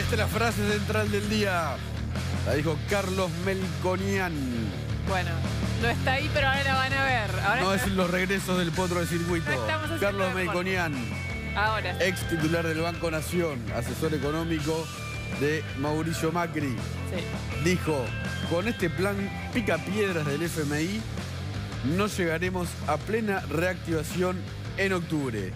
Esta es la frase central del día. La dijo Carlos Melconian. Bueno, no está ahí, pero ahora la van a ver. Ahora No es los regresos del potro de circuito. No estamos haciendo Carlos deporte. Melconian, ahora. ex titular del Banco Nación, asesor económico de Mauricio Macri, Sí. dijo: con este plan picapiedras del FMI no llegaremos a plena reactivación en octubre.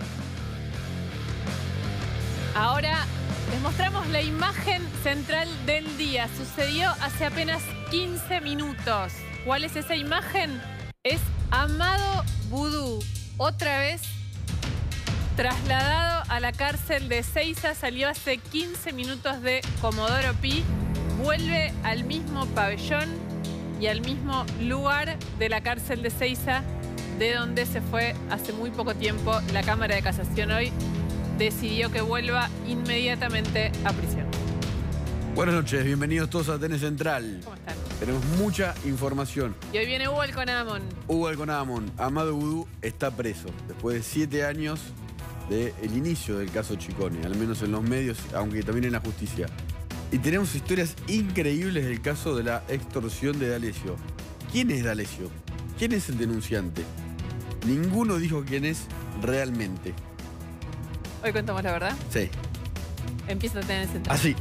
Ahora les mostramos la imagen central del día. Sucedió hace apenas 15 minutos. ¿Cuál es esa imagen? Es Amado Vudú. Otra vez trasladado a la cárcel de Seiza. Salió hace 15 minutos de Comodoro Pi. Vuelve al mismo pabellón y al mismo lugar de la cárcel de Seiza, de donde se fue hace muy poco tiempo. La Cámara de Casación hoy decidió que vuelva inmediatamente a prisión. Buenas noches, bienvenidos todos a TN Central. ¿Cómo están? Tenemos mucha información. Y hoy viene Hugo Alconamon. Hugo Alconamon, Amado Vudú está preso después de 7 años del inicio del caso Chicone, al menos en los medios, aunque también en la justicia. Y tenemos historias increíbles del caso de la extorsión de D'Alessio. ¿Quién es D'Alessio? ¿Quién es el denunciante? Ninguno dijo quién es realmente. Hoy contamos la verdad. Sí, Empieza a tener central. así.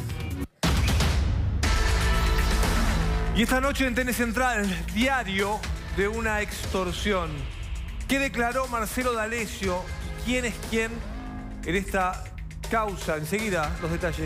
Y esta noche en TN Central, diario de una extorsión. ¿Qué declaró Marcelo D'Alessio? ¿Quién es quién en esta causa? Enseguida, los detalles.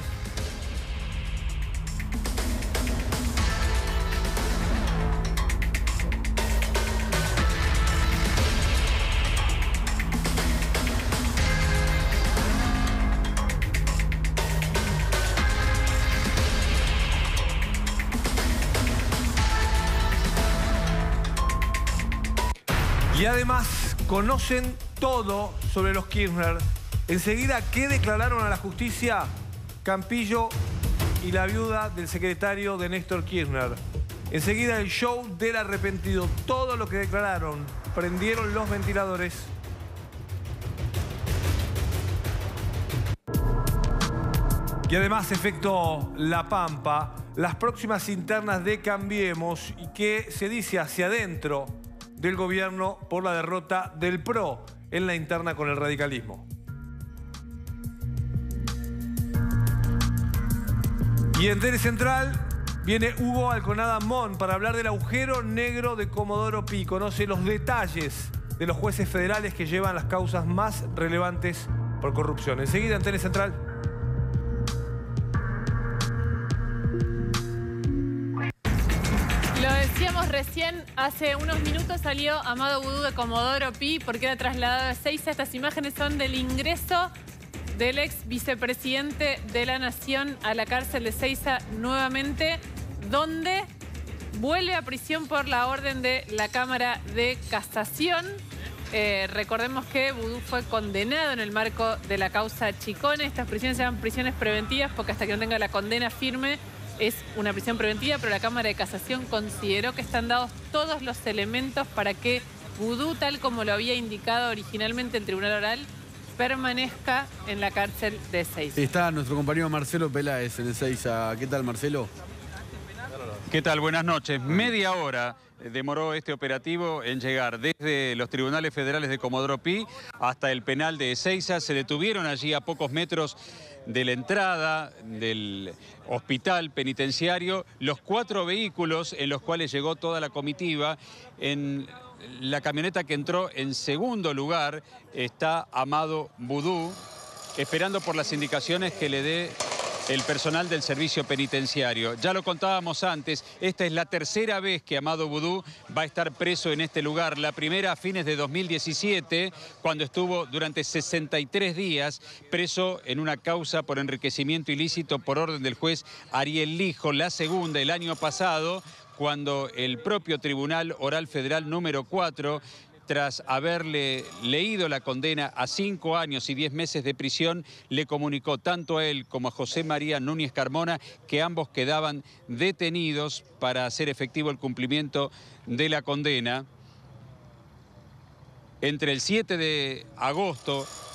Y además conocen todo sobre los Kirchner. Enseguida, ¿qué declararon a la justicia Campillo y la viuda del secretario de Néstor Kirchner? Enseguida, el show del arrepentido. Todo lo que declararon. Prendieron los ventiladores. Y además, efecto La Pampa, las próximas internas de Cambiemos y qué se dice hacia adentro del gobierno por la derrota del PRO en la interna con el radicalismo. Y en TN Central viene Hugo Alconamon para hablar del agujero negro de Comodoro Pi. Conoce los detalles de los jueces federales que llevan las causas más relevantes por corrupción. Enseguida en TN Central. Lo decíamos recién, hace unos minutos salió Amado Vudú de Comodoro Pi porque era trasladado a Seiza. Estas imágenes son del ingreso del ex vicepresidente de la Nación a la cárcel de Seiza nuevamente, donde vuelve a prisión por la orden de la Cámara de Casación. Recordemos que Vudú fue condenado en el marco de la causa Chicone. Estas prisiones se llaman prisiones preventivas porque hasta que no tenga la condena firme es una prisión preventiva, pero la Cámara de Casación consideró que están dados todos los elementos para que Vudú, tal como lo había indicado originalmente el Tribunal Oral, permanezca en la cárcel de Seiza. Está nuestro compañero Marcelo Peláez en el Seiza. ¿Qué tal, Marcelo? ¿Qué tal? Buenas noches. Media hora demoró este operativo en llegar desde los tribunales federales de Comodoro Pi hasta el penal de Ezeiza. Se detuvieron allí a pocos metros de la entrada del hospital penitenciario los 4 vehículos en los cuales llegó toda la comitiva. En la camioneta que entró en segundo lugar está Amado Vudú, esperando por las indicaciones que le dé el personal del servicio penitenciario. Ya lo contábamos antes, esta es la tercera vez que Amado Vudú va a estar preso en este lugar. La primera a fines de 2017, cuando estuvo durante 63 días preso en una causa por enriquecimiento ilícito por orden del juez Ariel Lijo. La segunda, el año pasado, cuando el propio Tribunal Oral Federal número 4... tras haberle leído la condena a 5 años y 10 meses de prisión, le comunicó tanto a él como a José María Núñez Carmona que ambos quedaban detenidos para hacer efectivo el cumplimiento de la condena. Entre el 7 de agosto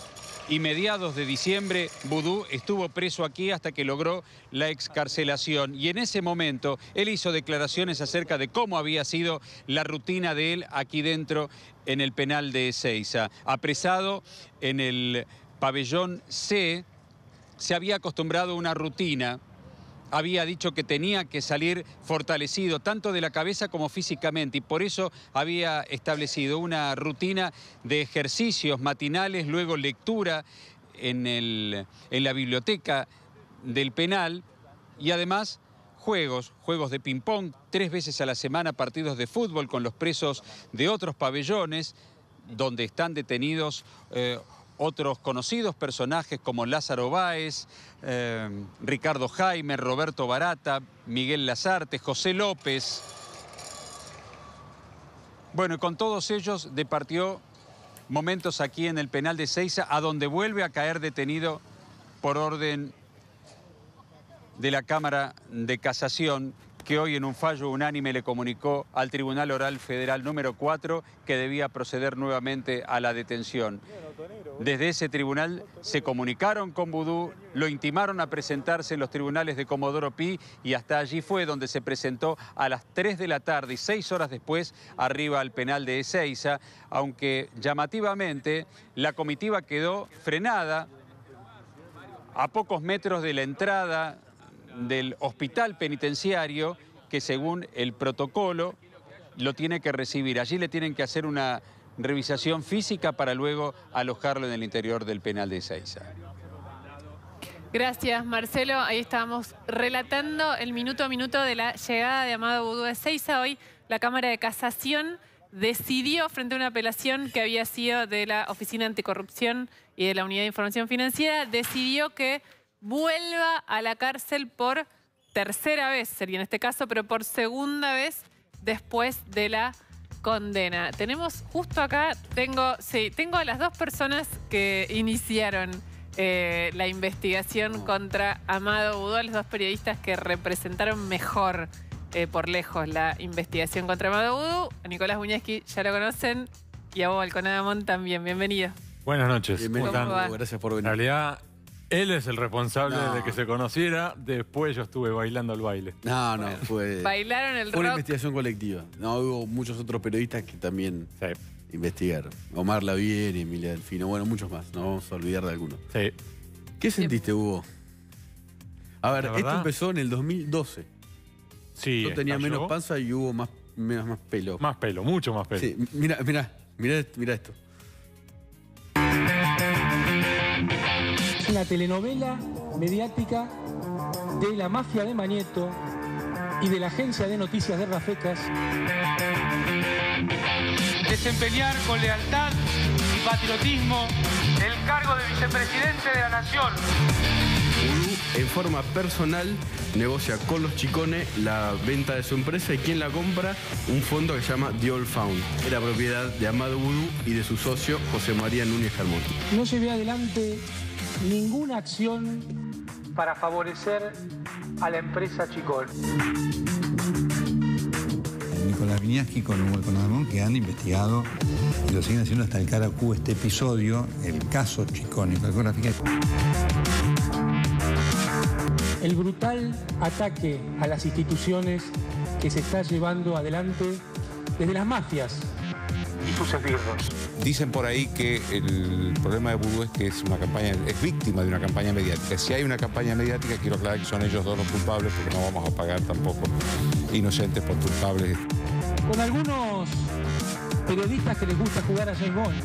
y mediados de diciembre, Vudú estuvo preso aquí hasta que logró la excarcelación. Y en ese momento, él hizo declaraciones acerca de cómo había sido la rutina de él aquí dentro en el penal de Ezeiza. Apresado en el pabellón C, se había acostumbrado a una rutina. Había dicho que tenía que salir fortalecido, tanto de la cabeza como físicamente, y por eso había establecido una rutina de ejercicios matinales, luego lectura en la biblioteca del penal, y además juegos de ping-pong, 3 veces a la semana partidos de fútbol con los presos de otros pabellones, donde están detenidos otros conocidos personajes como Lázaro Báez, Ricardo Jaime, Roberto Barata, Miguel Lazarte, José López. Bueno, y con todos ellos departió momentos aquí en el penal de Ezeiza, a donde vuelve a caer detenido por orden de la Cámara de Casación, que hoy en un fallo unánime le comunicó al Tribunal Oral Federal número 4 que debía proceder nuevamente a la detención. Desde ese tribunal se comunicaron con Vudú, lo intimaron a presentarse en los tribunales de Comodoro Pi y hasta allí fue donde se presentó a las 3 de la tarde y 6 horas después arriba al penal de Ezeiza, aunque llamativamente la comitiva quedó frenada a pocos metros de la entrada del hospital penitenciario, que según el protocolo lo tiene que recibir. Allí le tienen que hacer una revisación física para luego alojarlo en el interior del penal de Ezeiza. Gracias, Marcelo. Ahí estábamos relatando el minuto a minuto de la llegada de Amado Vudú a Ezeiza. Hoy la Cámara de Casación decidió, frente a una apelación que había sido de la Oficina Anticorrupción y de la Unidad de Información Financiera, decidió que vuelva a la cárcel por tercera vez, sería en este caso, pero por segunda vez después de la condena. Tenemos justo acá, tengo a las 2 personas que iniciaron la investigación contra Amado Vudú, a los 2 periodistas que representaron mejor por lejos la investigación contra Amado Vudú. A Nicolás Buñaski ya lo conocen y a vos, Alconadamón, también. Bienvenido. Buenas noches. Bienvenido. ¿Cómo va? Gracias por venir. En realidad, él es el responsable de que se conociera. Después yo estuve bailando el baile. No, fue... Bailaron el Fue una rock. investigación colectiva. No, hubo muchos otros periodistas que también investigaron. Omar Lavieri, Emilia Delfino, bueno, muchos más. No vamos a olvidar de algunos. Sí. ¿Qué sentiste, Hugo? A ver, La esto verdad, empezó en el 2012. Sí. Yo tenía estalló. menos panza y hubo más pelo. Más pelo, mucho más pelo. Sí, mira esto. Una telenovela mediática de la mafia de Mañeto y de la agencia de noticias de Rafecas. Desempeñar con lealtad y patriotismo el cargo de vicepresidente de la Nación. Vudú, en forma personal, negocia con los Chicones la venta de su empresa y quien la compra, un fondo que se llama The Old Found. Era propiedad de Amado Vudú y de su socio José María Núñez Carmón. No llevé adelante ninguna acción para favorecer a la empresa Chicón. Nicolás Buñaski con Hugo Alconadamón, que han investigado y lo siguen haciendo hasta el cara Q este episodio, el caso Chicón y Calcográfica. El brutal ataque a las instituciones que se está llevando adelante desde las mafias y sus esbirros. Dicen por ahí que el problema de Vudú es que es víctima de una campaña mediática. Si hay una campaña mediática, quiero aclarar que son ellos 2 los culpables, porque no vamos a pagar tampoco inocentes por culpables. Con algunos periodistas que les gusta jugar a James Bond.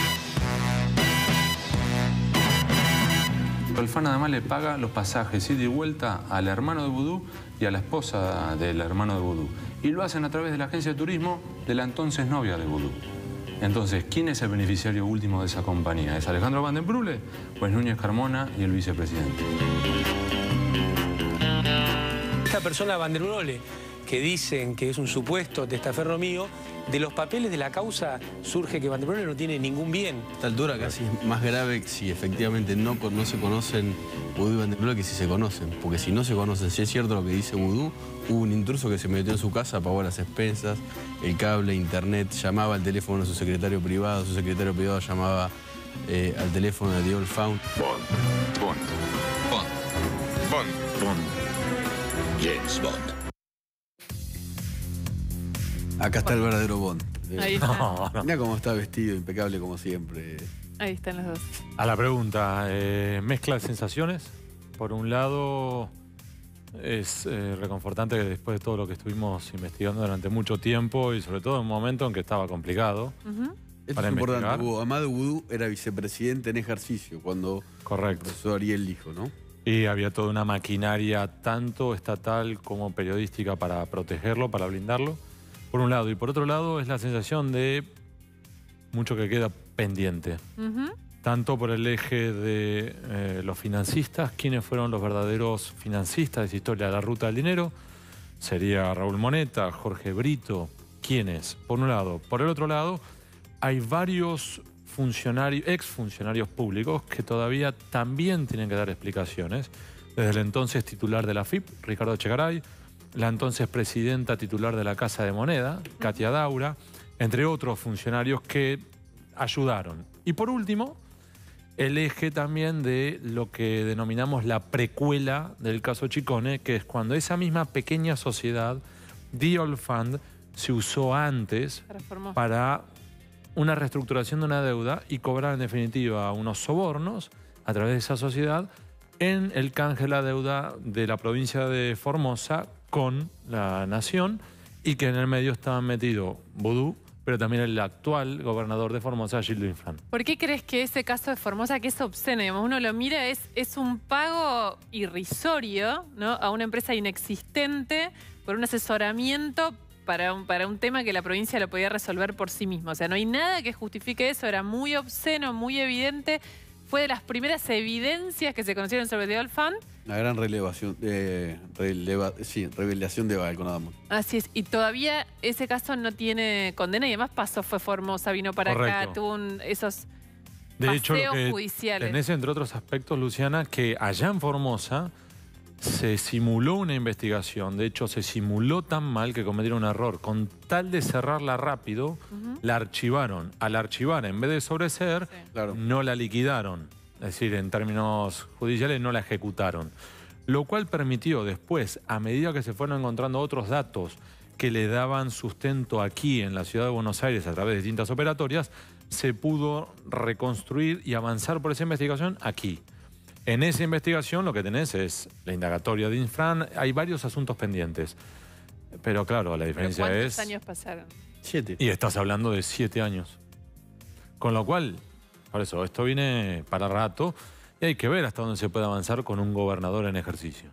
Alfán además le paga los pasajes ida y vuelta al hermano de Vudú y a la esposa del hermano de Vudú. Y lo hacen a través de la agencia de turismo de la entonces novia de Vudú. Entonces, ¿quién es el beneficiario último de esa compañía? ¿Es Alejandro Van den Brule? Pues Núñez Carmona y el vicepresidente. Esta persona Van den Brule, que dicen que es un supuesto testaferro mío, de los papeles de la causa surge que Van den Brule no tiene ningún bien. A esta altura casi es más grave si efectivamente no se conocen Vudú y Van den Brule que si se conocen. Porque si no se conocen, si es cierto lo que dice Vudú, hubo un intruso que se metió en su casa, pagó las expensas, el cable, internet, llamaba al teléfono a su secretario privado llamaba al teléfono de The Old Found. Bond. James Bond. Acá está el verdadero Bond. Ahí está. Mira cómo está vestido, impecable como siempre. Ahí están los dos. A la pregunta, mezcla de sensaciones. Por un lado, es reconfortante que después de todo lo que estuvimos investigando durante mucho tiempo y sobre todo en un momento en que estaba complicado. Esto es importante, Hugo. Amadou Oudou era vicepresidente en ejercicio cuando el profesor Ariel dijo, ¿no? Y había toda una maquinaria tanto estatal como periodística para protegerlo, para blindarlo, por un lado. Y por otro lado es la sensación de mucho que queda pendiente. Tanto por el eje de los financistas, quienes fueron los verdaderos financistas de esa historia de la ruta del dinero. Sería Raúl Moneta, Jorge Brito, ¿quiénes? Por un lado. Por el otro lado, hay varios exfuncionarios públicos que todavía también tienen que dar explicaciones. Desde el entonces titular de la AFIP, Ricardo Echegaray, la entonces presidenta titular de la Casa de Moneda, Katia Daura, entre otros funcionarios que ayudaron. Y por último, el eje también de lo que denominamos la precuela del caso Ciccone, que es cuando esa misma pequeña sociedad, The Old Fund, se usó antes para una reestructuración de una deuda y cobrar en definitiva unos sobornos a través de esa sociedad en el canje de la deuda de la provincia de Formosa con la nación, y que en el medio estaban metidos Vudú, pero también el actual gobernador de Formosa, Gildo Infran. ¿Por qué crees que ese caso de Formosa, que es obsceno, digamos, uno lo mira, es un pago irrisorio, ¿no?, a una empresa inexistente por un asesoramiento para un tema que la provincia lo podía resolver por sí mismo? O sea, no hay nada que justifique eso, era muy obsceno, muy evidente. Fue de las primeras evidencias que se conocieron sobre The Old Fund. Una gran revelación de Balconadamo. Así es, y todavía ese caso no tiene condena y además fue Formosa, vino para acá, tuvo esos de hecho, paseos judiciales. Tenés, entre otros aspectos, Luciana, que allá en Formosa se simuló una investigación. De hecho, se simuló tan mal que cometieron un error. Con tal de cerrarla rápido, la archivaron. Al archivar, en vez de sobreseer, no la liquidaron. Es decir, en términos judiciales, no la ejecutaron. Lo cual permitió después, a medida que se fueron encontrando otros datos que le daban sustento aquí en la ciudad de Buenos Aires a través de distintas operatorias, se pudo reconstruir y avanzar por esa investigación aquí. En esa investigación lo que tenés es la indagatoria de Infran. Hay varios asuntos pendientes. Pero claro, la diferencia es... ¿Cuántos años pasaron? 7. Y estás hablando de 7 años. Con lo cual, por eso, esto viene para rato y hay que ver hasta dónde se puede avanzar con un gobernador en ejercicio.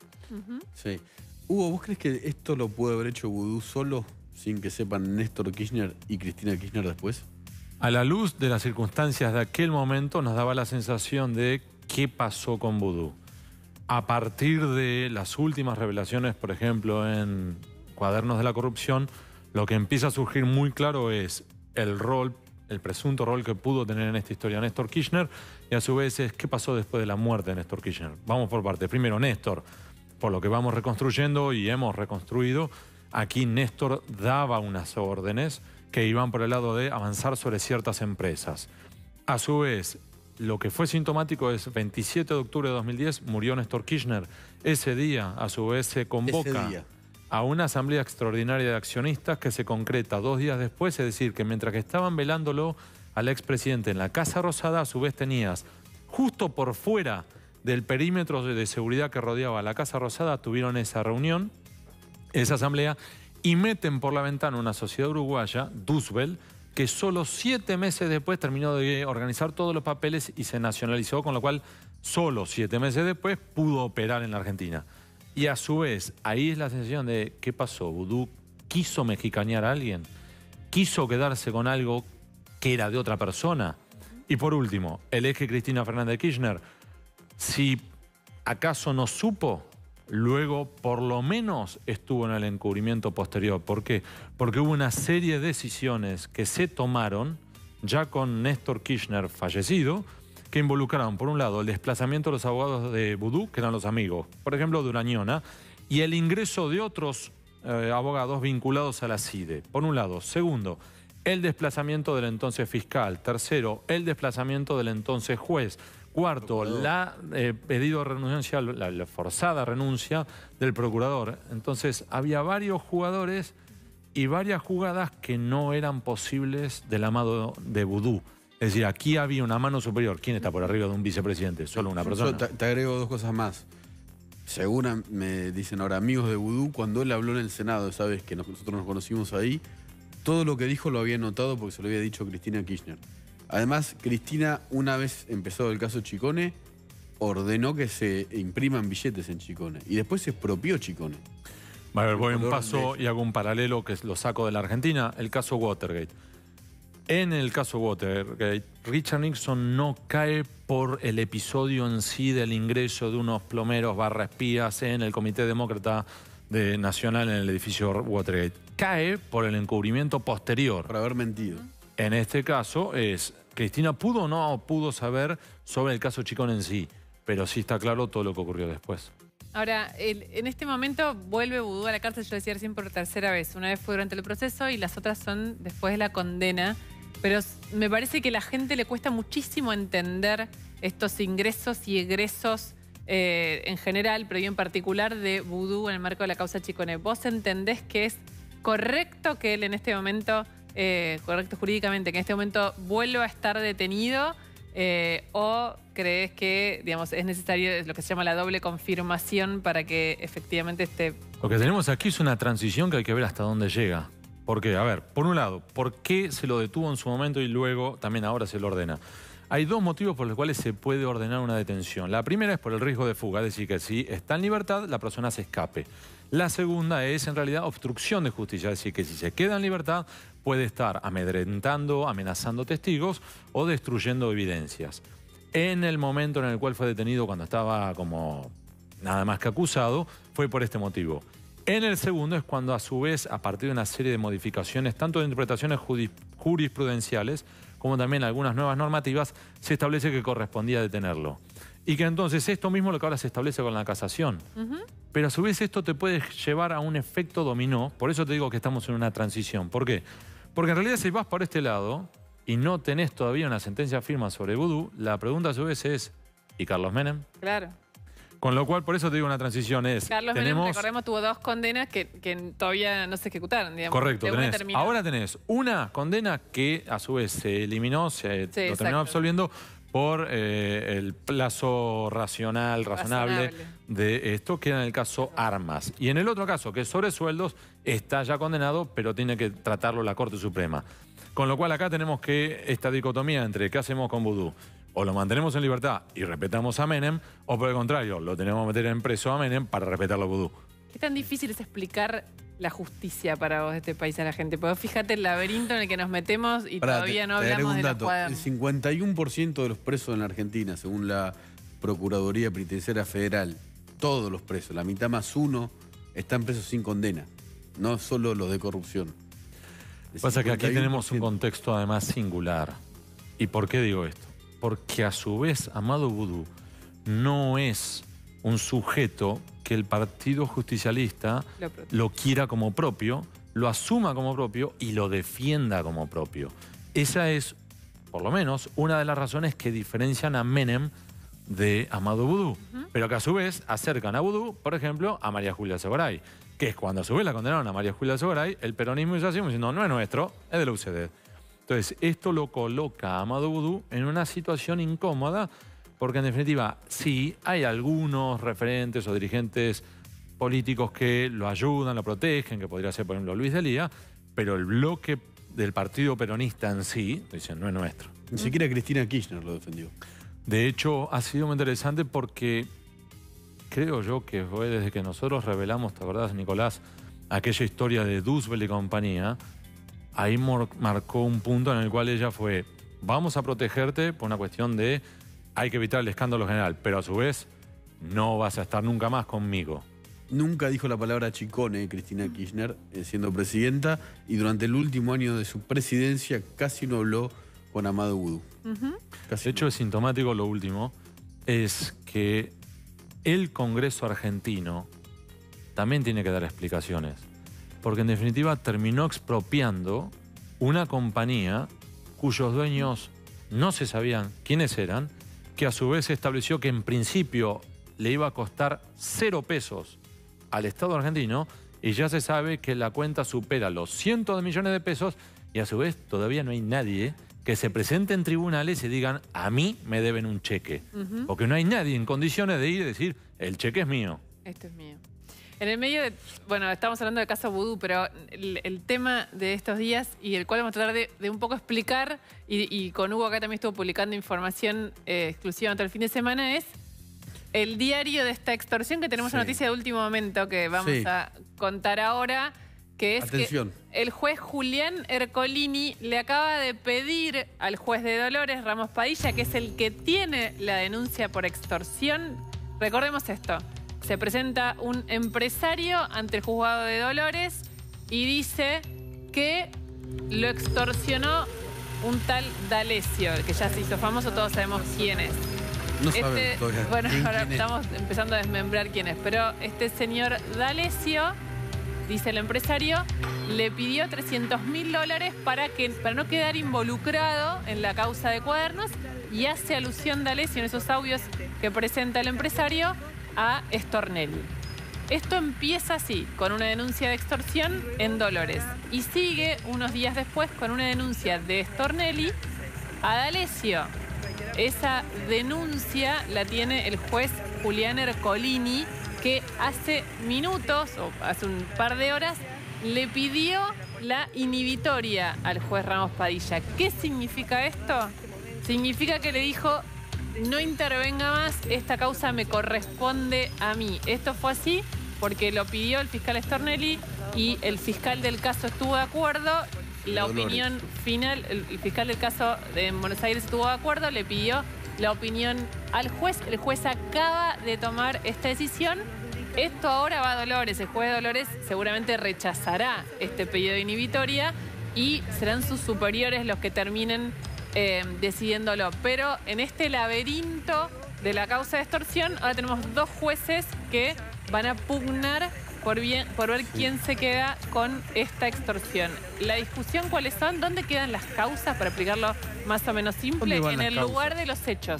Sí. Hugo, ¿vos crees que esto lo puede haber hecho Vudú solo, sin que sepan Néstor Kirchner y Cristina Kirchner después? A la luz de las circunstancias de aquel momento nos daba la sensación de qué pasó con Vudú. A partir de las últimas revelaciones, por ejemplo, en Cuadernos de la Corrupción, lo que empieza a surgir muy claro es el presunto rol que pudo tener en esta historia Néstor Kirchner, y a su vez es qué pasó después de la muerte de Néstor Kirchner. Vamos por partes. Primero, Néstor, por lo que vamos reconstruyendo y hemos reconstruido, aquí Néstor daba unas órdenes que iban por el lado de avanzar sobre ciertas empresas. A su vez, lo que fue sintomático es 27 de octubre de 2010 murió Néstor Kirchner. Ese día, a su vez, se convoca a una asamblea extraordinaria de accionistas que se concreta 2 días después. Es decir, que mientras que estaban velándolo al expresidente en la Casa Rosada, a su vez tenías justo por fuera del perímetro de seguridad que rodeaba la Casa Rosada, tuvieron esa reunión, esa asamblea, y meten por la ventana una sociedad uruguaya, Dusbel, que solo 7 meses después terminó de organizar todos los papeles y se nacionalizó, con lo cual solo 7 meses después pudo operar en la Argentina. Y a su vez, ahí es la sensación de ¿qué pasó? ¿Vudú quiso mexicanear a alguien? ¿Quiso quedarse con algo que era de otra persona? Y por último, el eje Cristina Fernández de Kirchner, si acaso no supo, luego por lo menos estuvo en el encubrimiento posterior. ¿Por qué? Porque hubo una serie de decisiones que se tomaron, ya con Néstor Kirchner fallecido, que involucraron, por un lado, el desplazamiento de los abogados de Vudú, que eran los amigos, por ejemplo, de Urañona, y el ingreso de otros abogados vinculados a la CIDE, por un lado. Segundo, el desplazamiento del entonces fiscal. Tercero, el desplazamiento del entonces juez. Cuarto, la pedido de renuncia, la forzada renuncia del procurador. Entonces, había varios jugadores y varias jugadas que no eran posibles del amado de Vudú. Es decir, aquí había una mano superior. ¿Quién está por arriba de un vicepresidente? Solo una persona. Yo te agrego dos cosas más. Según me dicen ahora amigos de Vudú, cuando él habló en el Senado, sabes que nosotros nos conocimos ahí, todo lo que dijo lo había notado porque se lo había dicho Cristina Kirchner. Además, Cristina, una vez empezado el caso Chicone, ordenó que se impriman billetes en Chicone. Y después se expropió Chicone. A ver, voy un paso y hago un paralelo que lo saco de la Argentina, el caso Watergate. En el caso Watergate, Richard Nixon no cae por el episodio en sí del ingreso de unos plomeros /espías en el Comité Demócrata Nacional en el edificio Watergate. Cae por el encubrimiento posterior. Por haber mentido. En este caso Cristina pudo o no pudo saber sobre el caso Chicone en sí, pero sí está claro todo lo que ocurrió después. Ahora, en este momento vuelve Vudú a la cárcel, yo decía recién, por tercera vez. Una vez fue durante el proceso y las otras son después de la condena. Pero me parece que a la gente le cuesta muchísimo entender estos ingresos y egresos en general, pero yo en particular de Vudú en el marco de la causa Chicone. ¿Vos entendés que es correcto que él en este momento, correcto jurídicamente, que en este momento vuelva a estar detenido? ¿O crees que, digamos, es necesario lo que se llama la doble confirmación para que efectivamente esté? Lo que tenemos aquí es una transición que hay que ver hasta dónde llega. Porque, a ver, por un lado, ¿por qué se lo detuvo en su momento y luego también ahora se lo ordena? Hay dos motivos por los cuales se puede ordenar una detención. La primera es por el riesgo de fuga, es decir, que si está en libertad, la persona se escape. La segunda es, en realidad, obstrucción de justicia, es decir, que si se queda en libertad, puede estar amedrentando, amenazando testigos o destruyendo evidencias. En el momento en el cual fue detenido, cuando estaba como nada más que acusado, fue por este motivo. En el segundo es cuando, a su vez, a partir de una serie de modificaciones, tanto de interpretaciones jurisprudenciales como también algunas nuevas normativas, se establece que correspondía detenerlo. Y que entonces esto mismo es lo que ahora se establece con la casación. Pero a su vez esto te puede llevar a un efecto dominó. Por eso te digo que estamos en una transición. ¿Por qué? Porque en realidad si vas por este lado y no tenés todavía una sentencia firme sobre Vudú, la pregunta a su vez es, ¿y Carlos Menem? Claro. Con lo cual, por eso te digo, una transición es... Carlos Menem, recordemos, tuvo dos condenas que todavía no se ejecutaron, digamos. Correcto. Ahora tenés una condena que a su vez se eliminó, lo terminó absolviendo por el plazo razonable de esto, que era en el caso Armas. Y en el otro caso, que es sobre sueldos, está ya condenado, pero tiene que tratarlo la Corte Suprema. Con lo cual acá tenemos que esta dicotomía entre qué hacemos con Vudú. O lo mantenemos en libertad y respetamos a Menem, o por el contrario, lo tenemos que meter en preso a Menem para respetarlo a Vudú. ¿Qué tan difícil es explicar la justicia para vos de este país a la gente? Porque fíjate el laberinto en el que nos metemos y todavía no hablamos de los cuadernos. El 51% de los presos en la Argentina, según la Procuraduría Penitenciaria Federal, todos los presos, la mitad más uno, están presos sin condena. No solo los de corrupción. Pasa que aquí tenemos un contexto además singular. ¿Y por qué digo esto? Porque a su vez Amado Vudú no es un sujeto que el Partido Justicialista lo quiera como propio, lo asuma como propio y lo defienda como propio. Esa es, por lo menos, una de las razones que diferencian a Menem de Amado Vudú. Pero que a su vez acercan a Vudú, por ejemplo, a María Julia Seguray, que es cuando a su vez la condenaron a María Julia Seguray, el peronismo hizo así, diciendo, no es nuestro, es de la UCD. Entonces, esto lo coloca a Amado Vudú en una situación incómoda, porque en definitiva, sí, hay algunos referentes o dirigentes políticos que lo ayudan, lo protegen, que podría ser, por ejemplo, Luis Delía, pero el bloque del partido peronista en sí, dicen, no es nuestro. Ni siquiera Cristina Kirchner lo defendió. De hecho, ha sido muy interesante porque creo yo que fue desde que nosotros revelamos, ¿te acordás, Nicolás? Aquella historia de Dusbel y compañía. Ahí marcó un punto en el cual ella fue, vamos a protegerte por una cuestión de hay que evitar el escándalo general, pero a su vez no vas a estar nunca más conmigo. Nunca dijo la palabra Chicone, Cristina Kirchner, siendo presidenta, y durante el último año de su presidencia casi no habló con Amado Vudú. De hecho, es sintomático lo último, es que el Congreso argentino también tiene que dar explicaciones. Porque en definitiva terminó expropiando una compañía cuyos dueños no se sabían quiénes eran, que a su vez estableció que en principio le iba a costar 0 pesos al Estado argentino y ya se sabe que la cuenta supera los cientos de millones de pesos y a su vez todavía no hay nadie que se presente en tribunales y digan a mí me deben un cheque. Porque no hay nadie en condiciones de ir y decir el cheque es mío. Este es mío. En el medio de, bueno, estamos hablando del caso Vudú, pero el tema de estos días y el cual vamos a tratar de un poco explicar, y con Hugo acá también estuvo publicando información exclusiva durante el fin de semana, es el diario de esta extorsión, que tenemos una noticia de último momento que vamos a contar ahora, que es que el juez Julián Ercolini le acaba de pedir al juez de Dolores, Ramos Padilla, que es el que tiene la denuncia por extorsión. Recordemos esto. Se presenta un empresario ante el juzgado de Dolores y dice que lo extorsionó un tal D'Alessio, que ya se hizo famoso, todos sabemos quién es. No sabemos todavía. Bueno, ahora ¿quién estamos empezando a desmembrar quién es, pero este señor D'Alessio, dice el empresario, le pidió $300.000 para no quedar involucrado en la causa de Cuadernos, y hace alusión D'Alessio en esos audios que presenta el empresario a Stornelli. Esto empieza así, con una denuncia de extorsión en Dolores, y sigue unos días después con una denuncia de Stornelli a D'Alessio. Esa denuncia la tiene el juez Julián Ercolini, que hace minutos, o hace un par de horas, le pidió la inhibitoria al juez Ramos Padilla. ¿Qué significa esto? Significa que le dijo: no intervenga más, esta causa me corresponde a mí. Esto fue así porque lo pidió el fiscal Stornelli y el fiscal del caso estuvo de acuerdo. La opinión final, el fiscal del caso de Buenos Aires estuvo de acuerdo, le pidió la opinión al juez. El juez acaba de tomar esta decisión. Esto ahora va a Dolores. El juez de Dolores seguramente rechazará este pedido de inhibitoria y serán sus superiores los que terminen decidiéndolo. Pero en este laberinto de la causa de extorsión, ahora tenemos 2 jueces que van a pugnar por ver quién se queda con esta extorsión. La discusión, ¿cuáles son? ¿Dónde quedan las causas? Para explicarlo más o menos simple, en el lugar de los hechos.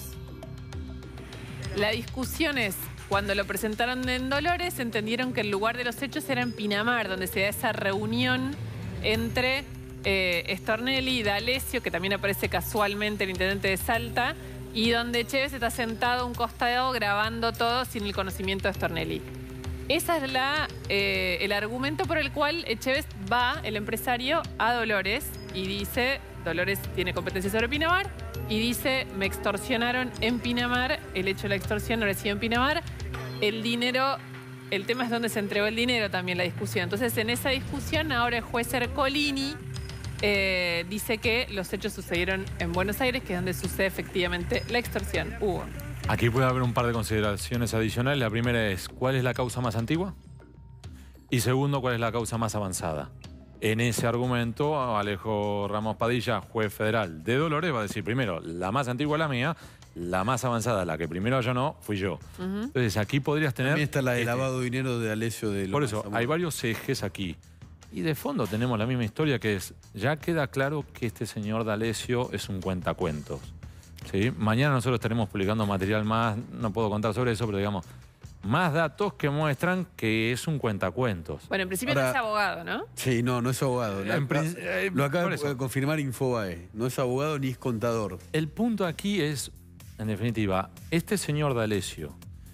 La discusión es, cuando lo presentaron en Dolores, entendieron que el lugar de los hechos era en Pinamar, donde se da esa reunión entre Stornelli y D'Alessio, que también aparece casualmente el intendente de Salta, y donde Chévez está sentado a un costado grabando todo sin el conocimiento de Stornelli. Ese es el argumento por el cual Chévez va, el empresario, a Dolores y dice: Dolores tiene competencia sobre Pinamar, y dice: me extorsionaron en Pinamar, el hecho de la extorsión no recibió en Pinamar, el dinero, el tema es dónde se entregó el dinero también, la discusión. Entonces, en esa discusión, ahora el juez Ercolini dice que los hechos sucedieron en Buenos Aires, que es donde sucede efectivamente la extorsión. Hugo. Aquí puede haber un par de consideraciones adicionales. La primera es, ¿cuál es la causa más antigua? Y segundo, ¿cuál es la causa más avanzada? En ese argumento, Alejo Ramos Padilla, juez federal de Dolores, va a decir primero, la más antigua es la mía, la más avanzada, la que primero allanó, fui yo. Entonces, aquí podrías tener... También está la de lavado de dinero de D'Alessio de Por eso, hay varios ejes aquí. Y de fondo tenemos la misma historia, que es, ya queda claro que este señor D'Alessio es un cuentacuentos. ¿Sí? Mañana nosotros estaremos publicando material más, no puedo contar sobre eso, pero digamos, más datos que muestran que es un cuentacuentos. Bueno, en principio no es abogado, ¿no? Sí, no es abogado. Lo acaba de confirmar Infobae. No es abogado ni es contador. El punto aquí es, en definitiva, este señor D'Alessio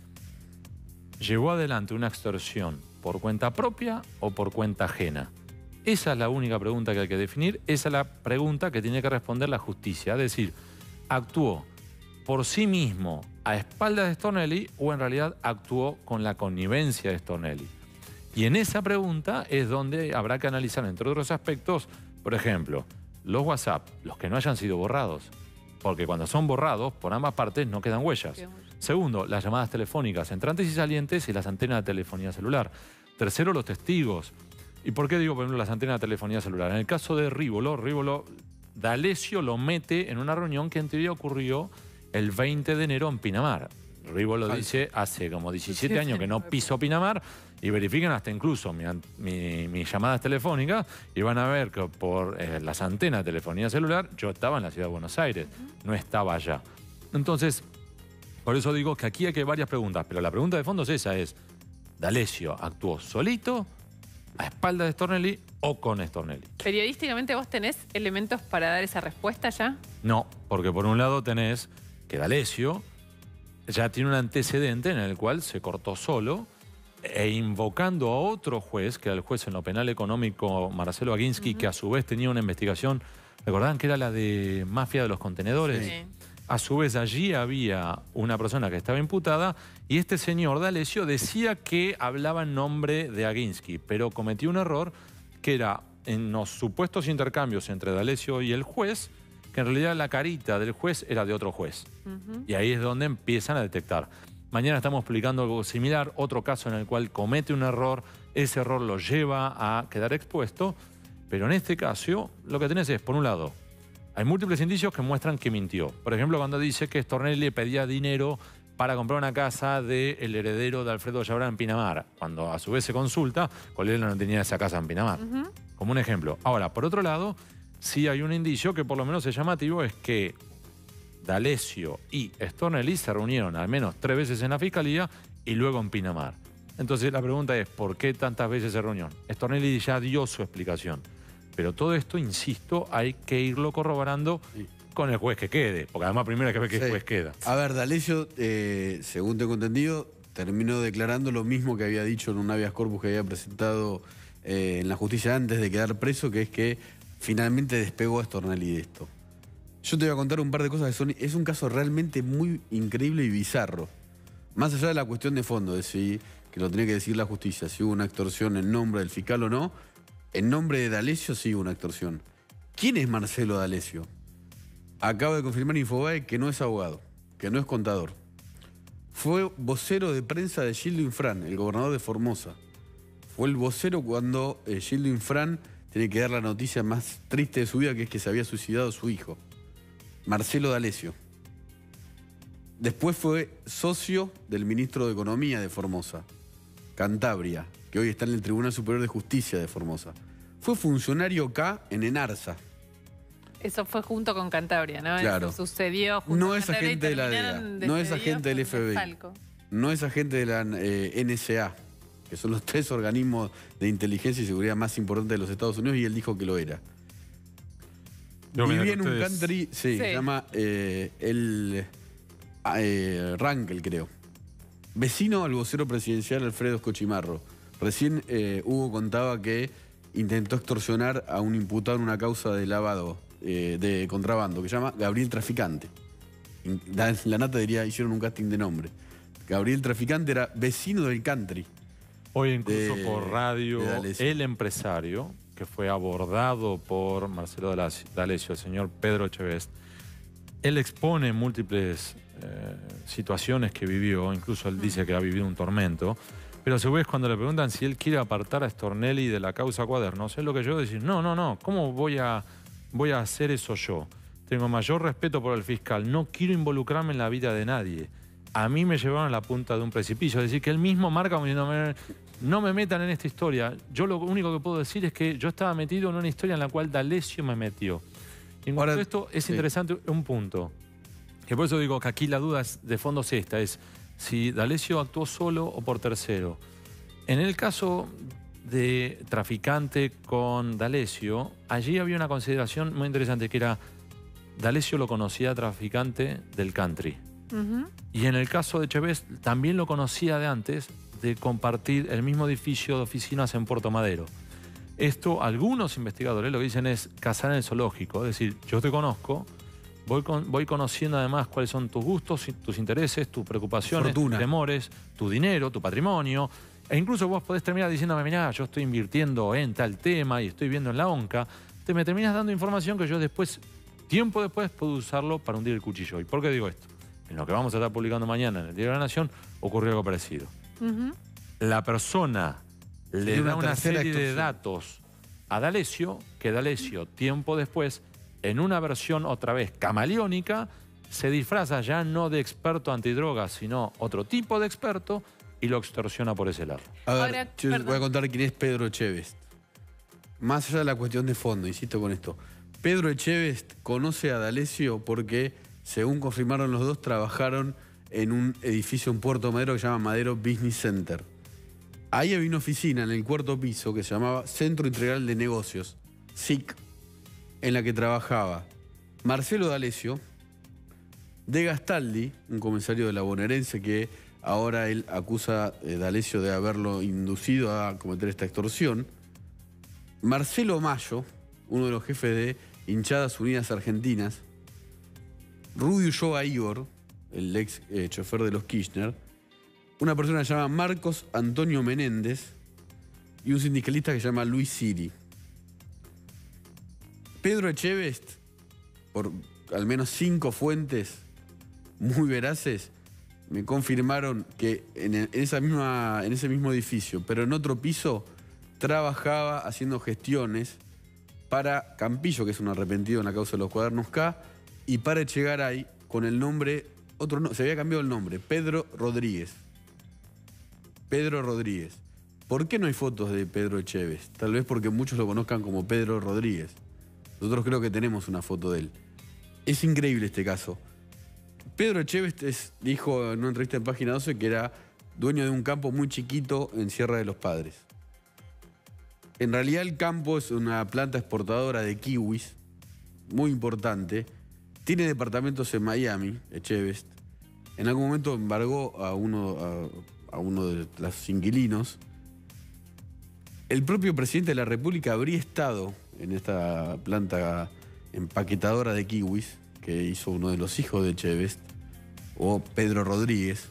llevó adelante una extorsión por cuenta propia o por cuenta ajena. Esa es la única pregunta que hay que definir. Esa es la pregunta que tiene que responder la justicia. Es decir, ¿actuó por sí mismo a espaldas de Stornelli o en realidad actuó con la connivencia de Stornelli? Y en esa pregunta es donde habrá que analizar, entre otros aspectos, por ejemplo, los WhatsApp, los que no hayan sido borrados. Porque cuando son borrados, por ambas partes no quedan huellas. Segundo, las llamadas telefónicas entrantes y salientes y las antenas de telefonía celular. Tercero, los testigos. ¿Y por qué digo, por ejemplo, las antenas de telefonía celular? En el caso de Rívolo, D'Alessio lo mete en una reunión que en teoría ocurrió el 20 de enero en Pinamar. Rívolo dice hace como 17 años que no pisó Pinamar y verifican hasta incluso mis llamadas telefónicas y van a ver que por las antenas de telefonía celular yo estaba en la ciudad de Buenos Aires, no estaba allá. Entonces, por eso digo que aquí hay que varias preguntas, pero la pregunta de fondo es esa, ¿D'Alessio actuó solito, a espaldas de Stornelli o con Stornelli? ¿Periodísticamente vos tenés elementos para dar esa respuesta ya? No, porque por un lado tenés que D'Alessio ya tiene un antecedente en el cual se cortó solo e invocando a otro juez, que era el juez en lo penal económico Marcelo Aguinsky, que a su vez tenía una investigación, ¿recordaban que era la de mafia de los contenedores? Sí. A su vez allí había una persona que estaba imputada y este señor D'Alessio decía que hablaba en nombre de Aguinsky, pero cometió un error que era en los supuestos intercambios entre D'Alessio y el juez, que en realidad la carita del juez era de otro juez. Y ahí es donde empiezan a detectar. Mañana estamos publicando algo similar, otro caso en el cual comete un error, ese error lo lleva a quedar expuesto, pero en este caso lo que tenés es, por un lado, hay múltiples indicios que muestran que mintió. Por ejemplo, cuando dice que Stornelli le pedía dinero para comprar una casa del heredero de Alfredo Yabrán en Pinamar, cuando a su vez se consulta, Colella no tenía esa casa en Pinamar. Como un ejemplo. Ahora, por otro lado, sí hay un indicio que por lo menos es llamativo, es que D'Alessio y Stornelli se reunieron al menos 3 veces en la Fiscalía y luego en Pinamar. Entonces la pregunta es, ¿por qué tantas veces se reunieron? Stornelli ya dio su explicación. Pero todo esto, insisto, hay que irlo corroborando con el juez que quede. Porque además primero hay que ver que el juez queda. A ver, D'Alessio, según tengo entendido, terminó declarando lo mismo que había dicho en un habeas corpus que había presentado en la justicia antes de quedar preso, que es que finalmente despegó a Stornelli de esto. Yo te voy a contar un par de cosas que son... Es un caso realmente muy increíble y bizarro. Más allá de la cuestión de fondo, de si, que lo tenía que decir la justicia, si hubo una extorsión en nombre del fiscal o no, en nombre de D'Alessio sí hubo una extorsión. ¿Quién es Marcelo D'Alessio? Acaba de confirmar Infobae que no es abogado, que no es contador. Fue vocero de prensa de Gildo Infran, el gobernador de Formosa. Fue el vocero cuando Gildo Infran tiene que dar la noticia más triste de su vida, que es que se había suicidado su hijo. Marcelo D'Alessio. Después fue socio del ministro de Economía de Formosa, Cantabria, que hoy está en el Tribunal Superior de Justicia de Formosa. Fue funcionario acá en Enarsa. Eso fue junto con Cantabria, ¿no? Claro. Eso sucedió junto No con es Cantabria agente de la terminaron DEA, no es despedidos agente del por FBI, Falco. no es agente de la NSA, que son los 3 organismos de inteligencia y seguridad más importantes de los Estados Unidos, y él dijo que lo era. Vivía en un country, se llama Rankel, creo. Vecino al vocero presidencial Alfredo Escochimarro. Recién Hugo contaba que intentó extorsionar a un imputado en una causa de lavado, de contrabando, que se llama Gabriel Traficante. La nata diría, hicieron un casting de nombre. Gabriel Traficante era vecino del country. Hoy incluso por radio, el empresario que fue abordado por Marcelo D'Alessio, el señor Pedro Echevest, él expone múltiples situaciones que vivió, incluso él dice que ha vivido un tormento, pero a su vez cuando le preguntan si él quiere apartar a Stornelli de la causa Cuadernos, es lo que yo decir, no, ¿cómo voy a hacer eso yo? Tengo mayor respeto por el fiscal, no quiero involucrarme en la vida de nadie. A mí me llevaron a la punta de un precipicio, es decir, que él mismo marca como diciendo, no me metan en esta historia. Yo lo único que puedo decir es que yo estaba metido en una historia en la cual D'Alessio me metió. Y en cuanto a esto es interesante un punto, que por eso digo que aquí la duda de fondo es esta, es si D'Alessio actuó solo o por tercero. En el caso de Traficante con D'Alessio, allí había una consideración muy interesante, que era D'Alessio lo conocía a Traficante del country. Y en el caso de Echevest también lo conocía de antes de compartir el mismo edificio de oficinas en Puerto Madero. Esto, algunos investigadores lo que dicen es cazar en el zoológico, es decir, yo te conozco, voy conociendo además cuáles son tus gustos, tus intereses, tus preocupaciones, tus temores, tu dinero, tu patrimonio, e incluso vos podés terminar diciéndome, mirá, yo estoy invirtiendo en tal tema y estoy viendo en la ONCA, me terminas dando información que yo después, tiempo después, puedo usarlo para hundir el cuchillo. ¿Y por qué digo esto? En lo que vamos a estar publicando mañana en el Diario de la Nación, ocurrió algo parecido. La persona le da una serie de datos a D'Alessio, que D'Alessio, tiempo después, en una versión otra vez camaleónica, se disfraza ya no de experto antidrogas, sino otro tipo de experto, y lo extorsiona por ese lado. A ver, Ahora, yo perdón. voy a contar quién es Pedro Echevest. Más allá de la cuestión de fondo, insisto con esto. Pedro Echevest conoce a D'Alessio porque, según confirmaron los dos, trabajaron en un edificio en Puerto Madero que se llama Madero Business Center. Ahí había una oficina en el 4º piso que se llamaba Centro Integral de Negocios, SIC, en la que trabajaba Marcelo D'Alessio, De Gastaldi, un comisario de la bonaerense que ahora él acusa a D'Alessio de haberlo inducido a cometer esta extorsión, Marcelo Mayo, uno de los jefes de Hinchadas Unidas Argentinas, Rudy Ulloa Igor, el ex chofer de los Kirchner, una persona que se llama Marcos Antonio Menéndez y un sindicalista que se llama Luis Siri. Pedro Echevest, por al menos 5 fuentes muy veraces, me confirmaron que en ese mismo edificio, pero en otro piso, trabajaba haciendo gestiones para Campillo, que es un arrepentido en la causa de los cuadernos K, y para Echegaray con el nombre, se había cambiado el nombre, Pedro Rodríguez. Pedro Rodríguez. ¿Por qué no hay fotos de Pedro Echevest? Tal vez porque muchos lo conozcan como Pedro Rodríguez. Nosotros creo que tenemos una foto de él. Es increíble este caso. Pedro Echevest dijo en una entrevista en Página 12 que era dueño de un campo muy chiquito en Sierra de los Padres. En realidad el campo es una planta exportadora de kiwis muy importante. Tiene departamentos en Miami, Echevest. En algún momento embargó a uno de los inquilinos. El propio presidente de la República habría estado en esta planta empaquetadora de kiwis que hizo uno de los hijos de Echevest, o Pedro Rodríguez.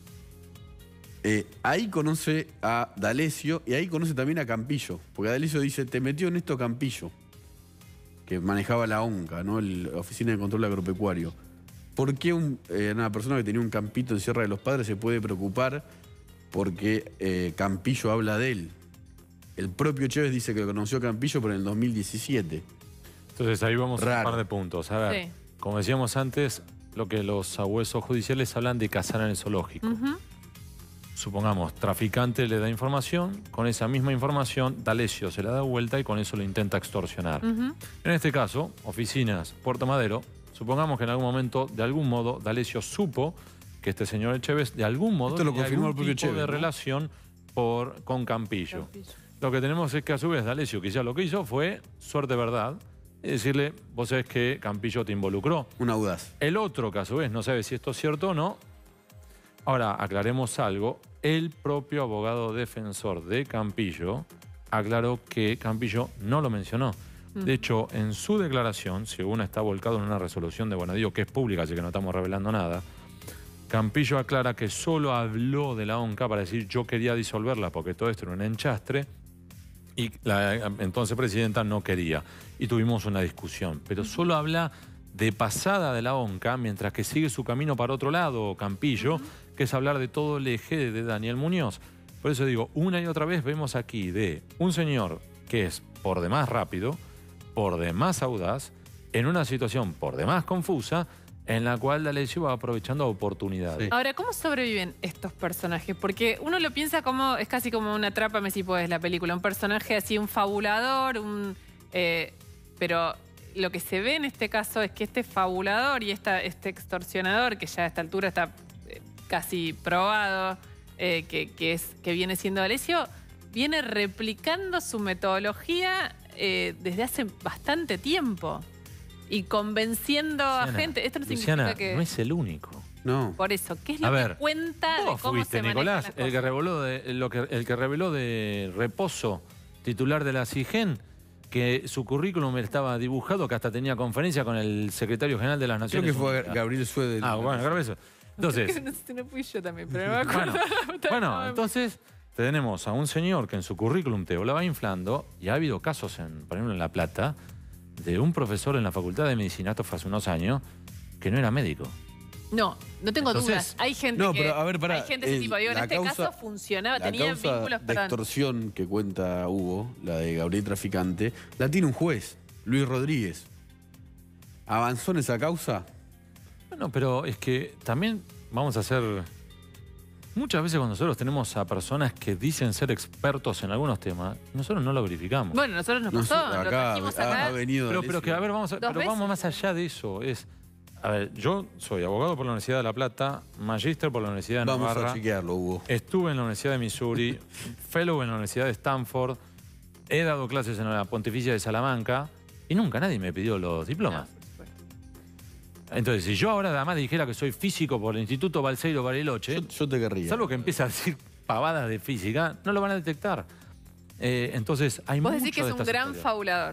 Ahí conoce a D'Alessio y ahí conoce también a Campillo, porque D'Alessio dice, te metió en esto Campillo, que manejaba la ONCA, ¿no? La Oficina de Control Agropecuario. ¿Por qué una persona que tenía un campito en Sierra de los Padres se puede preocupar porque Campillo habla de él? El propio Echevest dice que lo conoció a Campillo, pero en el 2017. Entonces ahí vamos a un par de puntos. A ver, Sí. como decíamos antes, lo que los sabuesos judiciales hablan de cazar en el zoológico. Supongamos, traficante le da información, con esa misma información D'Alessio se la da vuelta y con eso lo intenta extorsionar. En este caso, oficinas Puerto Madero, supongamos que en algún momento, de algún modo, D'Alessio supo que este señor Echevest, de algún modo, Esto lo tenía confirmó algún el propio tipo de Echevest, ¿no? relación con Campillo. Lo que tenemos es que a su vez D'Alessio quizá lo que hizo fue, suerte verdad, y decirle, vos sabés que Campillo te involucró. Un audaz. El otro que a su vez no sabe si esto es cierto o no. Ahora, aclaremos algo. El propio abogado defensor de Campillo aclaró que Campillo no lo mencionó. De hecho, en su declaración, según está volcado en una resolución de Bonadío, que es pública, así que no estamos revelando nada, Campillo aclara que solo habló de la ONCA para decir yo quería disolverla porque todo esto era un enchastre y la entonces presidenta no quería. Y tuvimos una discusión. Pero solo habla de pasada de la ONCA, mientras que sigue su camino para otro lado, Campillo, que es hablar de todo el eje de Daniel Muñoz. Por eso digo, una y otra vez vemos aquí de un señor que es por demás rápido, por demás audaz, en una situación por demás confusa, en la cual D'Alessio va aprovechando oportunidades. Ahora, ¿cómo sobreviven estos personajes? Porque uno lo piensa como, es casi como una Atrápame si puedes, la película. Un personaje así, un fabulador, pero lo que se ve en este caso es que este fabulador y este extorsionador, que ya a esta altura está casi probado, que viene siendo D'Alessio, viene replicando su metodología desde hace bastante tiempo. Y convenciendo a gente. Esto no significa Luciana, que... no es el único. No. Por eso, ¿qué es lo que cuenta de vos cómo fuiste, se manejan Nicolás, las el que reveló de Reposo, titular de la CIGEN, que su currículum estaba dibujado, que hasta tenía conferencia con el secretario general de las Creo Naciones que fue Unidas. Gabriel Suede. Bueno, grave eso. Entonces, No fui yo también, pero no me acuerdo. bueno, entonces tenemos a un señor que en su currículum te la va inflando, y ha habido casos, por ejemplo, en La Plata, de un profesor en la Facultad de Medicinato hace unos años que no era médico. No tengo Entonces, dudas. Hay gente no, que... pero a ver, pará, hay gente de ese tipo. Digo, en la este causa- caso funcionaba, La tenía causa vínculos... de Perdón. extorsión que cuenta Hugo, la de Gabriel Traficante, la tiene un juez, Luis Rodríguez. ¿Avanzó en esa causa? Bueno, pero es que también vamos a ser muchas veces cuando nosotros tenemos a personas que dicen ser expertos en algunos temas, nosotros no lo verificamos. Bueno, nosotros nos pasó, lo trajimos acá. Ha venido pero que, a ver, vamos más allá de eso. A ver, yo soy abogado por la Universidad de La Plata, magíster por la Universidad de Navarra. Vamos a chequearlo, Hugo. Estuve en la Universidad de Missouri, fellow en la Universidad de Stanford, he dado clases en la Pontificia de Salamanca y nunca nadie me pidió los diplomas. Entonces, si yo ahora además dijera que soy físico por el Instituto Balseiro Bariloche, yo te querría. Salvo que empieza a decir pavadas de física, no lo van a detectar. Entonces, hay mucho de Vos decís que es un gran fabulador.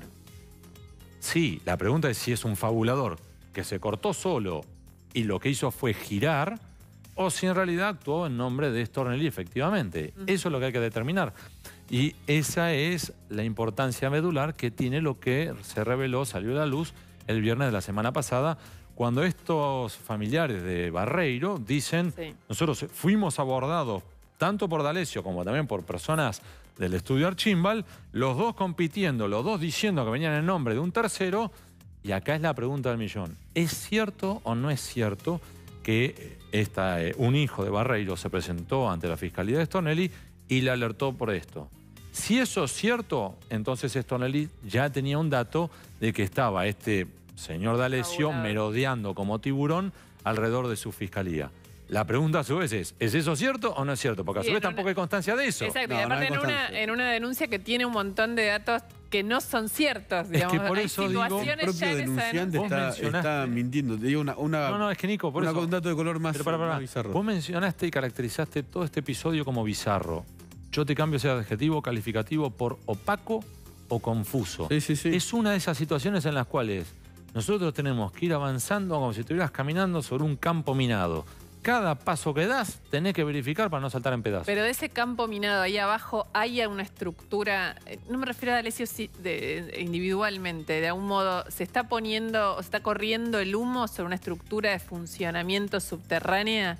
Sí, la pregunta es si es un fabulador que se cortó solo y lo que hizo fue girar, o si en realidad actuó en nombre de Stornelli efectivamente. Eso es lo que hay que determinar. Y esa es la importancia medular que tiene lo que se reveló, salió a la luz el viernes de la semana pasada, cuando estos familiares de Barreiro dicen, nosotros fuimos abordados tanto por D'Alessio como también por personas del estudio Archimbal, los dos compitiendo, los dos diciendo que venían en nombre de un tercero, y acá es la pregunta del millón. ¿Es cierto o no es cierto que un hijo de Barreiro se presentó ante la Fiscalía de Stornelli y le alertó por esto? Si eso es cierto, entonces Stornelli ya tenía un dato de que estaba este señor D'Alessio merodeando como tiburón alrededor de su fiscalía. La pregunta a su vez es eso cierto o no es cierto? Porque a su vez tampoco hay constancia de eso. Exacto, y aparte en una denuncia que tiene un montón de datos que no son ciertos, digamos. Es que por eso digo, el propio denunciante está mintiendo. Te digo no, es que Nico, por eso... un dato de color más bizarro. Vos mencionaste y caracterizaste todo este episodio como bizarro. Yo te cambio ese adjetivo calificativo por opaco o confuso. Sí. Es una de esas situaciones en las cuales nosotros tenemos que ir avanzando como si estuvieras caminando sobre un campo minado. Cada paso que das tenés que verificar para no saltar en pedazos. Pero de ese campo minado ahí abajo hay una estructura, no me refiero a D'Alessio individualmente, de algún modo se está poniendo, o se está corriendo el humo sobre una estructura de funcionamiento subterránea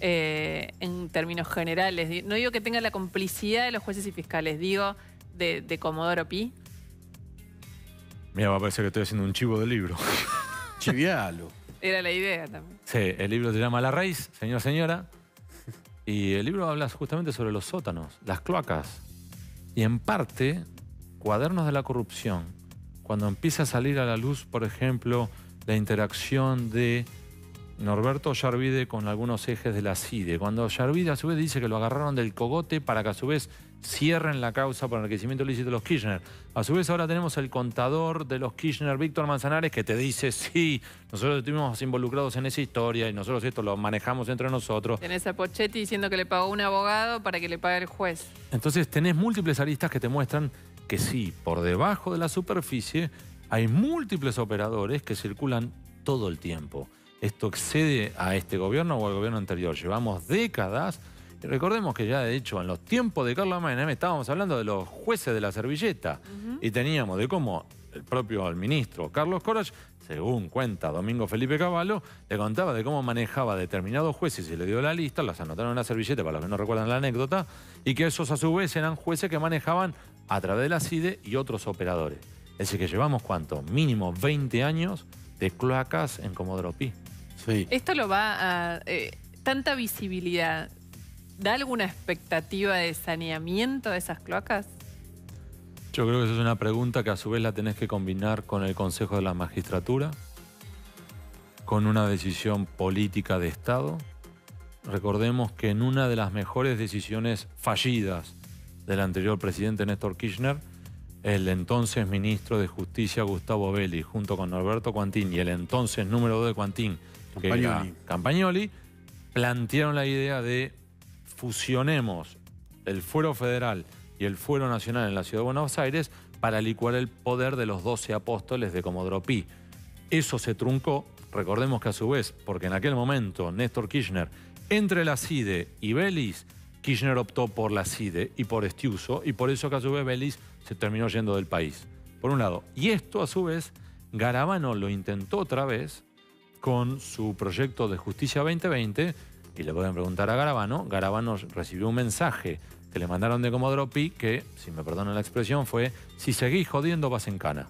en términos generales. No digo que tenga la complicidad de los jueces y fiscales, digo de Comodoro Pi. Mira, va a parecer que estoy haciendo un chivo del libro. Chivialo. Era la idea también. Sí, el libro se llama La Raíz, señora. Y el libro habla justamente sobre los sótanos, las cloacas. Y en parte, Cuadernos de la Corrupción. Cuando empieza a salir a la luz, por ejemplo, la interacción de Norberto Yarvide con algunos ejes de la CIDE. Cuando Yarvide a su vez dice que lo agarraron del cogote para que a su vez cierren la causa por enriquecimiento ilícito de los Kirchner. A su vez ahora tenemos el contador de los Kirchner, Víctor Manzanares, que te dice, sí, nosotros estuvimos involucrados en esa historia y nosotros esto lo manejamos entre nosotros. Tenés a Pochetti diciendo que le pagó un abogado para que le pague el juez. Entonces tenés múltiples aristas que te muestran que sí, por debajo de la superficie hay múltiples operadores que circulan todo el tiempo. Esto excede a este gobierno o al gobierno anterior. Llevamos décadas. Y recordemos que ya, de hecho, en los tiempos de Carlos Menem estábamos hablando de los jueces de la servilleta. Y teníamos de cómo el propio ministro Carlos Corach, según cuenta Domingo Felipe Cavallo, le contaba de cómo manejaba determinados jueces y le dio la lista, las anotaron en una servilleta para los que no recuerdan la anécdota, y que esos a su vez eran jueces que manejaban a través de la CIDE y otros operadores. Es decir, que llevamos, ¿cuánto? Mínimo 20 años de cloacas en Comodoro Pi. Sí. Esto lo va a... tanta visibilidad, ¿da alguna expectativa de saneamiento de esas cloacas? Yo creo que esa es una pregunta que a su vez la tenés que combinar con el Consejo de la Magistratura, con una decisión política de Estado. Recordemos que en una de las mejores decisiones fallidas del anterior presidente Néstor Kirchner, el entonces ministro de Justicia Gustavo Belli, junto con Norberto Quantín y el entonces número 2 de Quantín, que era Campagnoli, plantearon la idea de fusionemos el fuero federal y el fuero nacional en la ciudad de Buenos Aires para licuar el poder de los 12 apóstoles de Comodoro Pi. Eso se truncó, recordemos que a su vez, porque en aquel momento Néstor Kirchner, entre la CIDE y Belis, Kirchner optó por la CIDE y por Estiuso, y por eso que a su vez Belis se terminó yendo del país. Por un lado. Y esto a su vez, Garabano lo intentó otra vez con su proyecto de Justicia 2020, y le pueden preguntar a Garabano. Garabano recibió un mensaje que le mandaron de Comodoro Pi que, si me perdonan la expresión, fue: si seguís jodiendo vas en cana.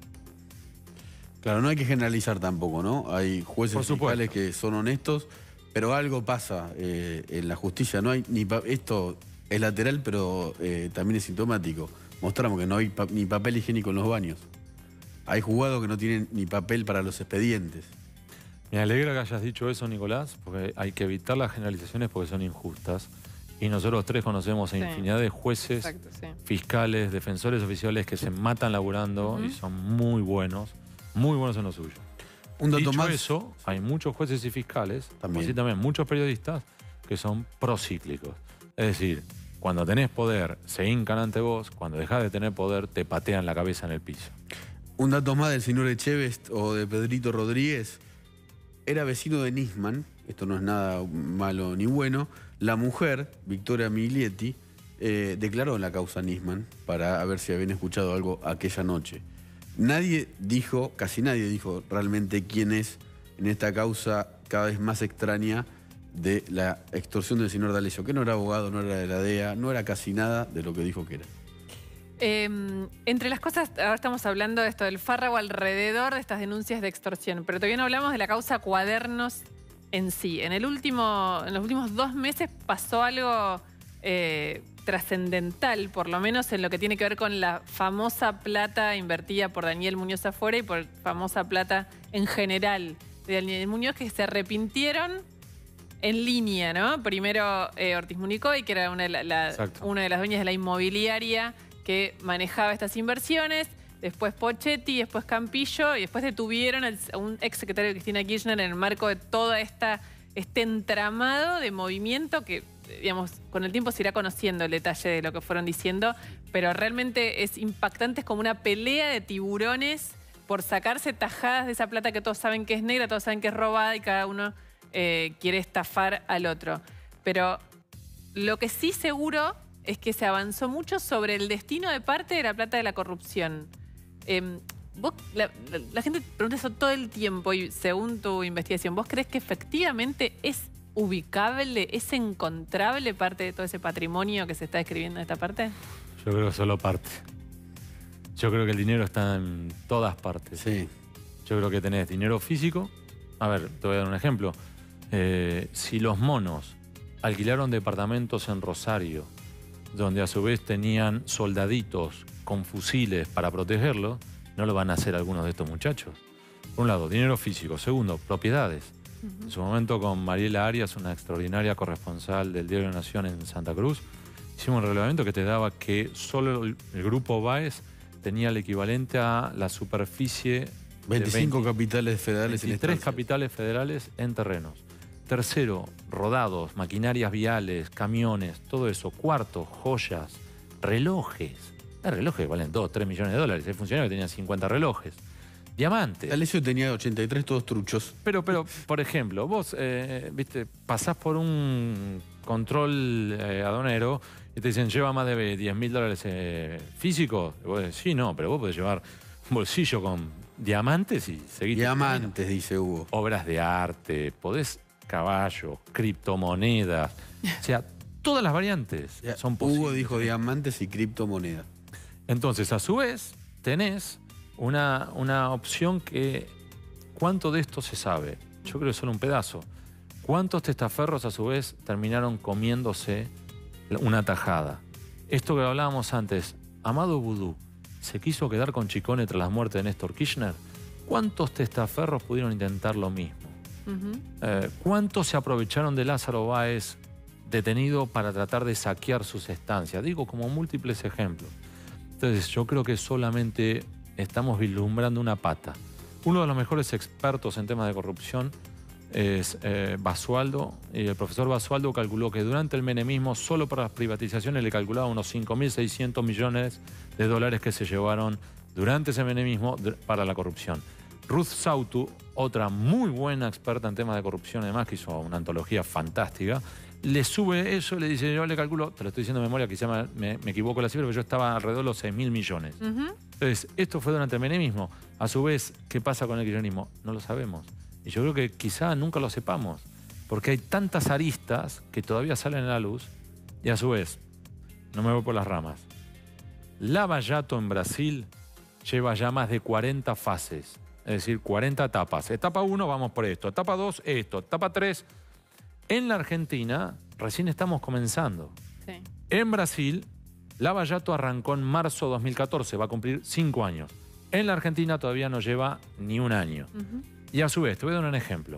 Claro, no hay que generalizar tampoco, ¿no? Hay jueces fiscales que son honestos Pero algo pasa en la justicia. No hay ni esto es lateral, pero también es sintomático. Mostramos que no hay ni papel higiénico en los baños. Hay juzgados que no tienen ni papel para los expedientes. Me alegra que hayas dicho eso, Nicolás, porque hay que evitar las generalizaciones porque son injustas. Y nosotros tres conocemos a infinidad de jueces, fiscales, defensores oficiales que se matan laburando y son muy buenos en lo suyo. Un dato Dicho más. eso, hay muchos jueces y fiscales, como así también muchos periodistas, que son procíclicos. Es decir, cuando tenés poder, se hincan ante vos, cuando dejás de tener poder, te patean la cabeza en el piso. Un dato más del señor Echevest o de Pedrito Rodríguez. Era vecino de Nisman, esto no es nada malo ni bueno. La mujer, Victoria Miglietti, declaró en la causa Nisman para ver si habían escuchado algo aquella noche. Nadie dijo, casi nadie dijo realmente quién es en esta causa cada vez más extraña de la extorsión del señor D'Alessio, que no era abogado, no era de la DEA, no era casi nada de lo que dijo que era. Entre las cosas, ahora estamos hablando de esto del fárrago alrededor de estas denuncias de extorsión, pero todavía no hablamos de la causa Cuadernos en sí. En los últimos 2 meses pasó algo trascendental, por lo menos en lo que tiene que ver con la famosa plata invertida por Daniel Muñoz afuera y por famosa plata en general de Daniel Muñoz, que se arrepintieron en línea, ¿no? Primero Ortiz Municoy, que era una de las dueñas de la inmobiliaria que manejaba estas inversiones, después Pochetti, después Campillo, y después detuvieron a un ex secretario de Cristina Kirchner en el marco de todo este entramado de movimiento que, digamos, con el tiempo se irá conociendo el detalle de lo que fueron diciendo, pero realmente es impactante, es como una pelea de tiburones por sacarse tajadas de esa plata que todos saben que es negra, todos saben que es robada y cada uno quiere estafar al otro. Pero lo que sí seguro es que se avanzó mucho sobre el destino de parte de la plata de la corrupción. La gente pregunta eso todo el tiempo y según tu investigación, ¿vos crees que efectivamente es ubicable, es encontrable parte de todo ese patrimonio que se está describiendo en esta parte? Yo creo que solo parte. Yo creo que el dinero está en todas partes. Sí. Yo creo que tenés dinero físico. A ver, te voy a dar un ejemplo. Si los monos alquilaron departamentos en Rosario, donde a su vez tenían soldaditos con fusiles para protegerlo, no lo van a hacer algunos de estos muchachos. Por un lado, dinero físico. Segundo, propiedades. En su momento con Mariela Arias, una extraordinaria corresponsal del Diario Nación en Santa Cruz, hicimos un reglamento que te daba que solo el grupo Báez tenía el equivalente a la superficie 25 capitales federales 23 capitales federales en terrenos. Tercero, rodados, maquinarias viales, camiones, todo eso. Cuarto, joyas, relojes. Hay relojes que valen 2, 3 millones de dólares. Hay funcionarios que tenían 50 relojes. Diamantes. D'Alessio tenía 83, todos truchos. Pero por ejemplo, vos viste, pasás por un control aduanero y te dicen, lleva más de 10.000 dólares físicos. Y vos decís, sí, no, pero vos podés llevar un bolsillo con diamantes y seguir. Diamantes, dice Hugo. Obras de arte, podés caballos, criptomonedas. O sea, todas las variantes son posibles. Hugo dijo diamantes y criptomonedas. Entonces, a su vez, tenés una opción que... ¿Cuánto de esto se sabe? Yo creo que solo un pedazo. ¿Cuántos testaferros, a su vez, terminaron comiéndose una tajada? Esto que hablábamos antes, Amado Vudú se quiso quedar con Chicone tras la muerte de Néstor Kirchner. ¿Cuántos testaferros pudieron intentar lo mismo? ¿Cuántos se aprovecharon de Lázaro Báez detenido para tratar de saquear sus estancias? Digo, como múltiples ejemplos. Entonces, yo creo que solamente estamos vislumbrando una pata. Uno de los mejores expertos en temas de corrupción es Basualdo, y el profesor Basualdo calculó que durante el menemismo, solo para las privatizaciones, le calculaba unos 5.600 millones de dólares que se llevaron durante ese menemismo para la corrupción. Ruth Sautu, otra muy buena experta en temas de corrupción, además, que hizo una antología fantástica, le sube eso, le dice, yo le calculo, te lo estoy diciendo de memoria, quizá me equivoco la cifra, pero yo estaba alrededor de los 6.000 millones. Entonces, esto fue durante el menemismo. A su vez, ¿qué pasa con el kirchnerismo? No lo sabemos. Y yo creo que quizá nunca lo sepamos, porque hay tantas aristas que todavía salen a la luz, y a su vez, no me voy por las ramas, Lava Jato en Brasil lleva ya más de 40 fases. Es decir, 40 etapas. Etapa 1, vamos por esto. Etapa 2, esto. Etapa 3, En la Argentina recién estamos comenzando. Sí. En Brasil, Lava Jato arrancó en marzo de 2014, va a cumplir 5 años. En la Argentina todavía no lleva ni un año. Y a su vez, te voy a dar un ejemplo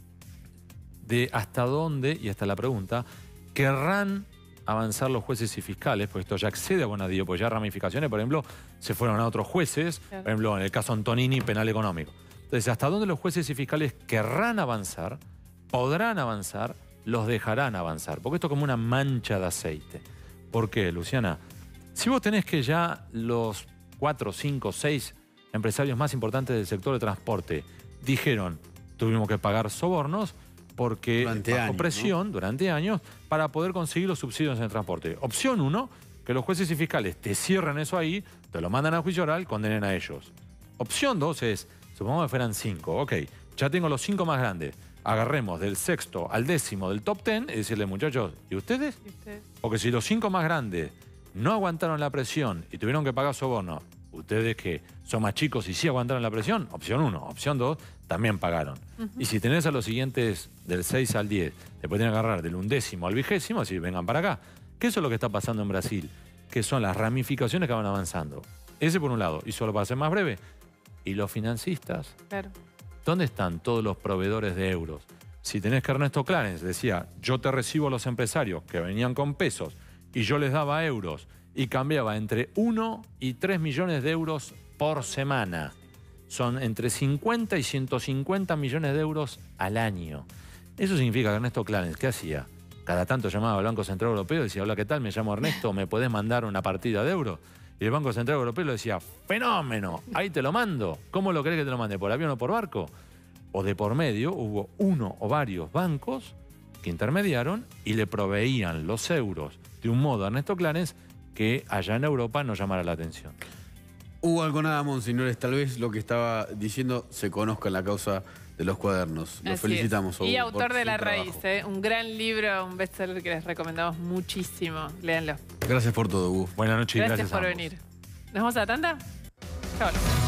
de hasta dónde, y hasta la pregunta, querrán avanzar los jueces y fiscales, porque esto ya excede a Bonadío, porque ya ramificaciones, por ejemplo, se fueron a otros jueces, por ejemplo, en el caso Antonini, penal económico. Entonces, hasta dónde los jueces y fiscales querrán avanzar, podrán avanzar, los dejarán avanzar, porque esto es como una mancha de aceite. ¿Por qué, Luciana? Si vos tenés que ya los 4, 5, 6 empresarios más importantes del sector de transporte dijeron, tuvimos que pagar sobornos porque bajo presión durante años para poder conseguir los subsidios en el transporte. Opción 1, que los jueces y fiscales te cierren eso ahí, te lo mandan a juicio oral, condenen a ellos. Opción 2 es, supongamos que fueran 5, ok, ya tengo los 5 más grandes, agarremos del 6º al 10º del top 10 y decirle, muchachos, ¿y ustedes? Porque si los 5 más grandes no aguantaron la presión y tuvieron que pagar soborno, ustedes que son más chicos y sí aguantaron la presión, opción 1. Opción 2, también pagaron. Y si tenés a los siguientes del 6 al 10, te pueden agarrar del 11º al 20º, así vengan para acá. Que eso es lo que está pasando en Brasil, que son las ramificaciones que van avanzando. Ese por un lado, y solo para ser más breve. Y los financistas, ¿dónde están todos los proveedores de euros? Si tenés que Ernesto Clarence decía, yo te recibo a los empresarios que venían con pesos y yo les daba euros y cambiaba entre 1 y 3 millones de euros por semana. Son entre 50 y 150 millones de euros al año. Eso significa que Ernesto Clarence, ¿qué hacía? Cada tanto llamaba al Banco Central Europeo y decía, hola, ¿qué tal? Me llamo Ernesto, ¿me podés mandar una partida de euros? Y el Banco Central Europeo le decía, fenómeno, ahí te lo mando. ¿Cómo lo querés que te lo mande? ¿Por avión o por barco? O de por medio hubo uno o varios bancos que intermediaron y le proveían los euros de un modo a Ernesto Clarence que allá en Europa no llamara la atención. Hugo Alconada, monseñores, tal vez lo que estaba diciendo se conozca en la causa de los cuadernos. Lo felicitamos, Hugo. Y autor de La Raíz, un gran libro, un bestseller que les recomendamos muchísimo. Léanlo. Gracias por todo, Hugo. Buenas noches y gracias por venir. ¿Nos vamos a la tanda? Chao.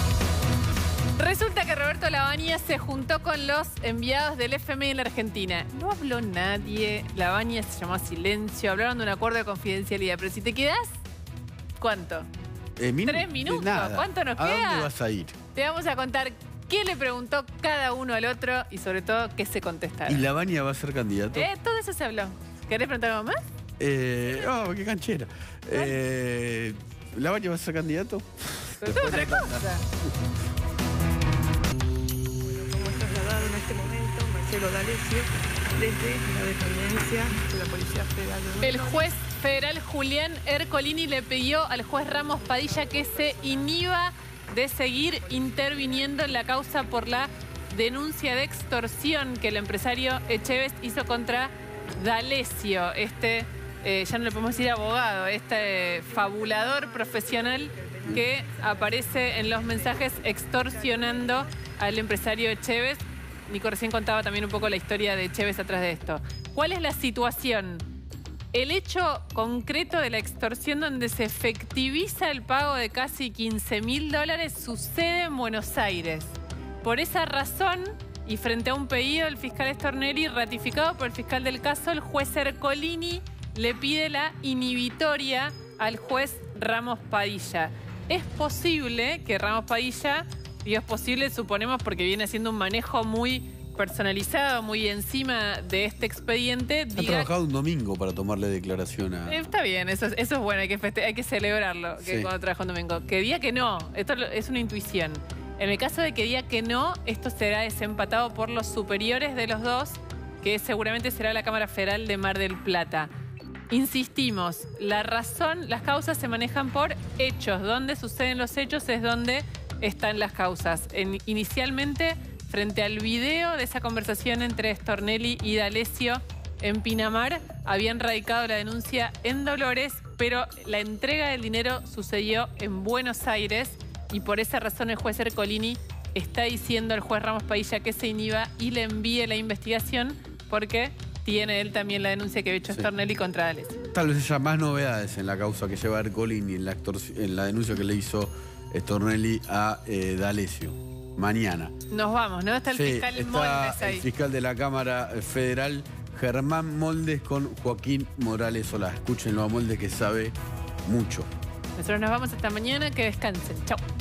Resulta que Roberto Lavagna se juntó con los enviados del FMI en la Argentina. No habló nadie, Lavagna se llamó a silencio, hablaron de un acuerdo de confidencialidad. Pero si te quedás, ¿cuánto? 3 minutos. Nada. ¿Cuánto nos queda? ¿A dónde vas a ir? Te vamos a contar qué le preguntó cada uno al otro y sobre todo qué se contestaron. ¿Y Lavagna va a ser candidato? Todo eso se habló. ¿Querés preguntar algo más? Oh, qué canchera. ¿Lavagna va a ser candidato? Pero otra cosa. En este momento, Marcelo D'Alessio, desde la dependencia de la Policía Federal de Buenos El juez federal Julián Ercolini le pidió al juez Ramos Padilla que se inhiba de seguir interviniendo en la causa por la denuncia de extorsión que el empresario Echevest hizo contra D'Alessio, ya no le podemos decir abogado, fabulador profesional que aparece en los mensajes extorsionando al empresario Echevest. Nico recién contaba también un poco la historia de Echevest atrás de esto. ¿Cuál es la situación? El hecho concreto de la extorsión donde se efectiviza el pago de casi $15.000 sucede en Buenos Aires. Por esa razón, y frente a un pedido del fiscal Stornelli ratificado por el fiscal del caso, el juez Ercolini le pide la inhibitoria al juez Ramos Padilla. Es posible que Ramos Padilla, digo es posible, suponemos porque viene haciendo un manejo muy personalizado, muy encima de este expediente. Ha trabajado un domingo para tomarle declaración a... Está bien, eso es bueno, hay que celebrarlo, que cuando trabaja un domingo. Que diga que no, esto es una intuición. En el caso de que diga que no, esto será desempatado por los superiores de los dos, que seguramente será la Cámara Federal de Mar del Plata. Insistimos, la razón, las causas se manejan por hechos. Donde suceden los hechos es donde están las causas. Inicialmente, frente al video de esa conversación entre Stornelli y D'Alessio en Pinamar, habían radicado la denuncia en Dolores, pero la entrega del dinero sucedió en Buenos Aires y por esa razón el juez Ercolini está diciendo al juez Ramos Padilla que se inhiba y le envíe la investigación porque tiene él también la denuncia que había hecho Stornelli contra D'Alessio. Tal vez haya más novedades en la causa que lleva Ercolini, en la denuncia que le hizo Stornelli a D'Alessio. Mañana. Nos vamos, ¿no? Está el fiscal Moldes ahí. El fiscal de la Cámara Federal, Germán Moldes con Joaquín Morales Solá. Escúchenlo a Moldes, que sabe mucho. Nosotros nos vamos esta mañana. Que descansen. Chau.